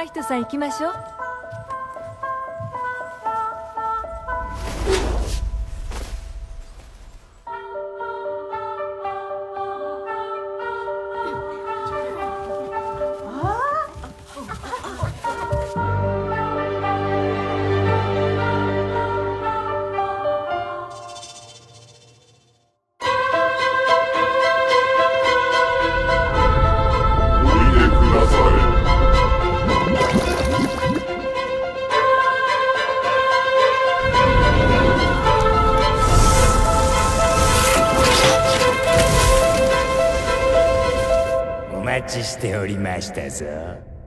人さん行きましょう。 お待ちしておりましたぞ。